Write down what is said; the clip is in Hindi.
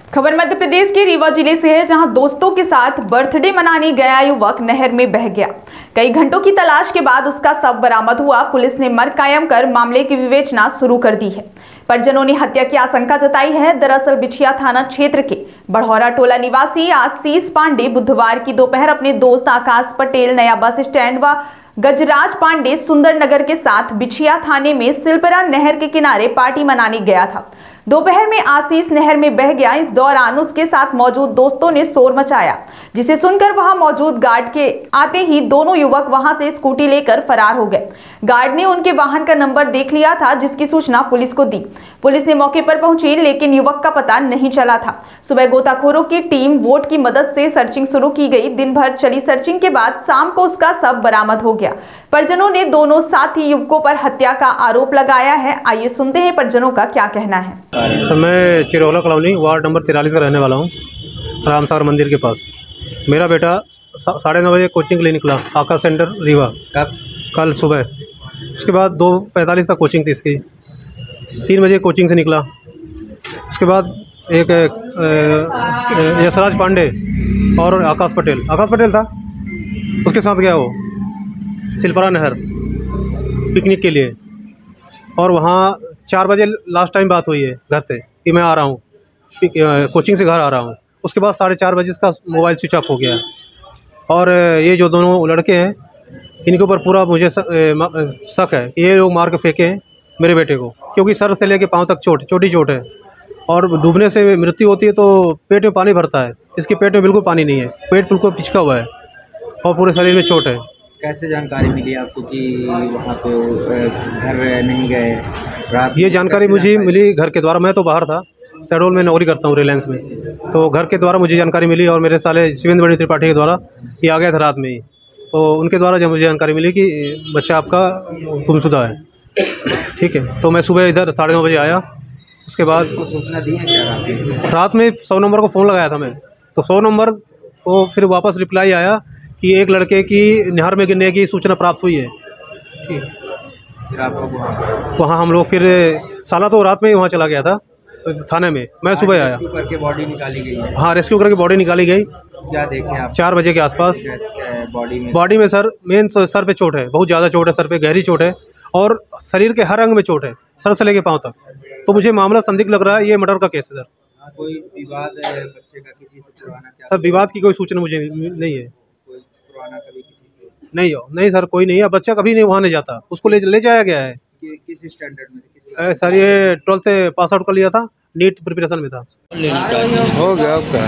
खबर मध्य प्रदेश के रीवा जिले से है, जहां दोस्तों के साथ बर्थडे मनाने गया युवक नहर में बह गया। कई घंटों की तलाश के बाद उसका शव बरामद हुआ। पुलिस ने मर्ग कायम कर मामले की विवेचना शुरू कर दी है। परिजनों ने हत्या की आशंका जताई है। दरअसल बिछिया थाना क्षेत्र के बढ़ौरा टोला निवासी आशीष पांडे बुधवार की दोपहर अपने दोस्त आकाश पटेल नया बस स्टैंड व गजराज पांडे सुंदरनगर के साथ बिछिया थाने में सिलपरा नहर के किनारे पार्टी मनाने गया था। दोपहर में आशीष नहर में बह गया। इस दौरान उसके साथ मौजूद दोस्तों ने शोर मचाया, जिसे सुनकर वहां मौजूद गार्ड के आते ही दोनों युवक वहां से स्कूटी लेकर फरार हो गए। गार्ड ने उनके वाहन का नंबर देख लिया था, जिसकी सूचना पुलिस को दी। पुलिस ने मौके पर पहुंची, लेकिन युवक का पता नहीं चला था। सुबह गोताखोरों की टीम बोट की मदद से सर्चिंग शुरू की गई। दिन भर चली सर्चिंग के बाद शाम को उसका शव बरामद हो गया। परिजनों ने दोनों साथी युवकों पर हत्या का आरोप लगाया है। आइए सुनते हैं परिजनों का क्या कहना है। सर, मैं चिरौला कॉलोनी वार्ड नंबर 43 का रहने वाला हूँ, रामसागर मंदिर के पास। मेरा बेटा 9:30 बजे कोचिंग के लिए निकला, आकाश सेंटर रीवा। कल सुबह। उसके बाद 2:45 तक कोचिंग थी इसकी। 3 बजे कोचिंग से निकला। उसके बाद एक यशराज पांडे और आकाश पटेल था, उसके साथ गया वो सिलपरा नहर पिकनिक के लिए। और वहाँ 4 बजे लास्ट टाइम बात हुई है घर से कि मैं आ रहा हूँ, कोचिंग से घर आ रहा हूँ। उसके बाद 4:30 बजे इसका मोबाइल स्विच ऑफ हो गया। और ये जो दोनों लड़के हैं, इनके ऊपर पूरा मुझे शक है कि ये लोग मार के फेंके हैं मेरे बेटे को, क्योंकि सर से लेके पाँव तक छोटी चोट है। और डूबने से मृत्यु होती है तो पेट में पानी भरता है, इसके पेट में बिल्कुल पानी नहीं है, पेट बिल्कुल पिचका हुआ है और पूरे शरीर में चोट है। कैसे जानकारी मिली आपको कि वहाँ पे घर नहीं गए रात? ये जानकारी मुझे मिली घर के द्वारा। मैं तो बाहर था, शहडोल में नौकरी करता हूँ रिलायंस में, तो घर के द्वारा मुझे जानकारी मिली। और मेरे साले शिवेंद्र बड़ी त्रिपाठी के द्वारा ये आ गया था रात में ही, तो उनके द्वारा जब मुझे जानकारी मिली कि बच्चा आपका गुमशुदा है, ठीक है, तो मैं सुबह इधर 9:30 बजे आया। उसके बाद सूचना दी है क्या? रात में 100 नंबर को फ़ोन लगाया था मैं, तो 100 नंबर को फिर वापस रिप्लाई आया कि एक लड़के की नहर में गिरने की सूचना प्राप्त हुई है। ठीक, फिर आप वहाँ हम लोग फिर साला तो रात में ही वहाँ चला गया था थाने में। मैं सुबह आया। रेस्क्यू करके बॉडी निकाली गई है? हाँ, रेस्क्यू करके बॉडी निकाली गई। क्या देखें आप? 4 बजे के आसपास। बॉडी में सर मेन सर पे चोट है, बहुत ज़्यादा चोट है, सर पे गहरी चोट है और शरीर के हर अंग में चोट है, सर से लेके पाँव तक। तो मुझे मामला संदिग्ध लग रहा है, ये मर्डर का केस है सर। कोई विवाद है बच्चे का किसी से पुराना? क्या सर विवाद की कोई सूचना मुझे नहीं है। कोई पुराना कभी किसी से? नहीं सर, कोई नहीं है। बच्चा कभी नहीं वहाँ नहीं जाता, उसको ले जाया गया है। किस स्टैंडर्ड में? सर ये 12th पास आउट कर लिया था, नीट प्रिपरेशन में था। हो गया आपका?